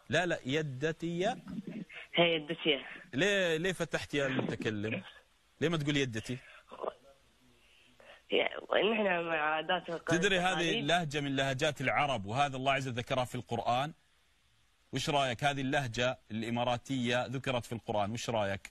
لا لا، يدتي. هي يدتي. ليه فتحت يا المتكلم؟ ليه ما تقول يدتي؟ نحن مع عادات تدري هذه لهجة من لهجات العرب، وهذا الله عز وجل ذكرها في القرآن. وش رايك؟ هذه اللهجة الإماراتية ذكرت في القرآن، وش رايك؟